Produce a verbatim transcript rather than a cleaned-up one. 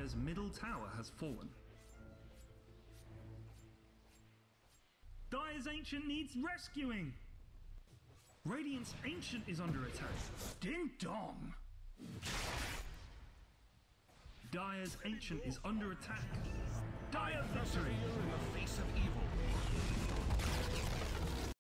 Dire's middle tower has fallen. Dire's Ancient needs rescuing! Radiant's Ancient is under attack. Ding dong! Dire's Ancient is under attack. Dire victory! In the face of evil.